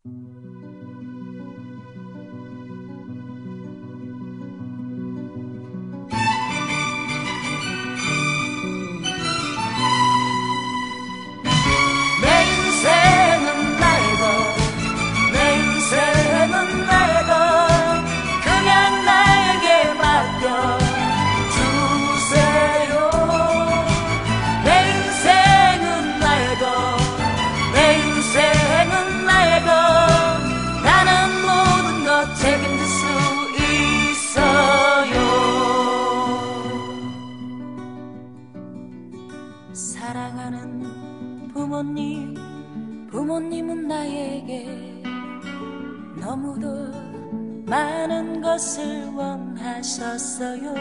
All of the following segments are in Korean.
사랑하는 부모님은 나에게 너무도 많은 것을 원하셨어요.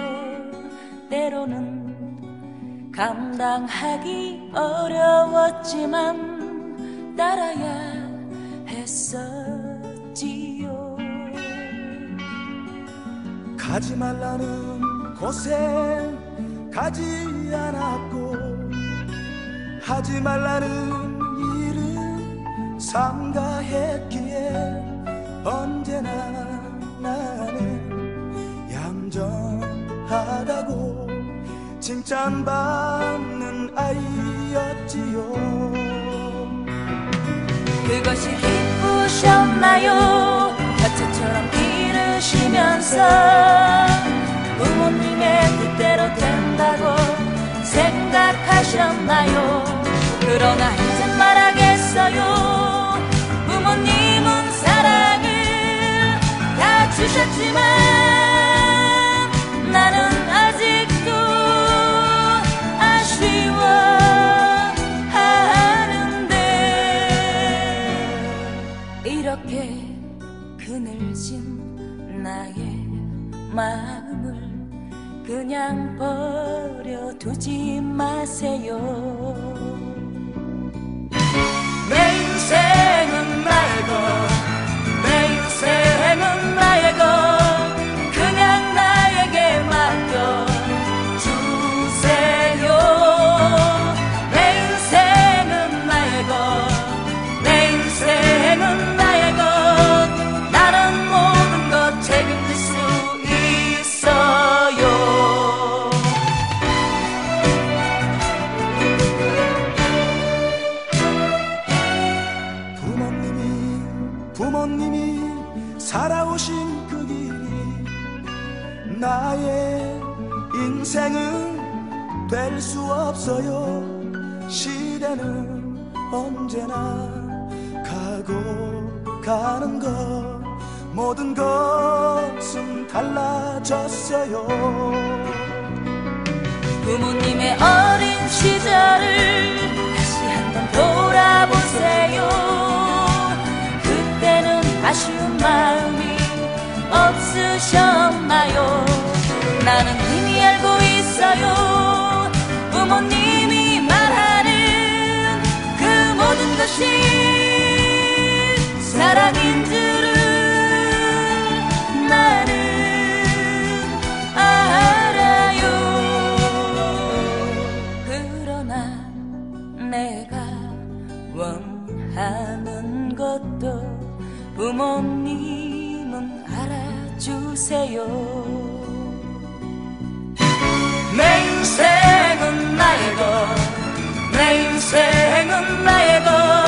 때로는 감당하기 어려웠지만 따라야 했었지요. 가지 말라는 곳에 가지 않았고 하지 말라는 일을 삼가했기에 언제나 나는 얌전하다고 칭찬받는 아이였지요. 그것이 기쁘셨나요? 곁처럼 기르시면서 부모님의 뜻대로 된다고 생각하셨나요? 그러나 이젠 말하겠어요. 부모님은 사랑을 다 주셨지만 나는 아직도 아쉬워하는데 이렇게 그늘진 나의 마음을 그냥 버려두지 마세요. 내 인생은 나의 것, 내 인생은 나의 것, 그냥 나에게 맡겨주세요. 내 인생은 나의 것, 내 인생은 나의 것, 나는 모든 것 책임질 수 있어요. 부모님이 살아오신 그 길이 나의 인생은 될 수 없어요. 시대는 언제나 가고 가는 것 모든 것은 달라졌어요. 부모님의 어린 시절을 다시 한번 돌아보세요. 아쉬운 마음이 없으셨나요? 나는 이미 알고 있어요. 부모님이 말하는 그 모든 것이 사랑인 줄을 나는 알아요. 그러나 내가 원하는 것도 부모님은 알아주세요. 내 인생은 나의 것, 내 인생은 나의 것,